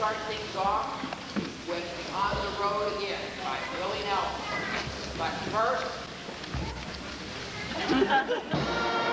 start things off with On the Road Again by Willie Nelson. But first...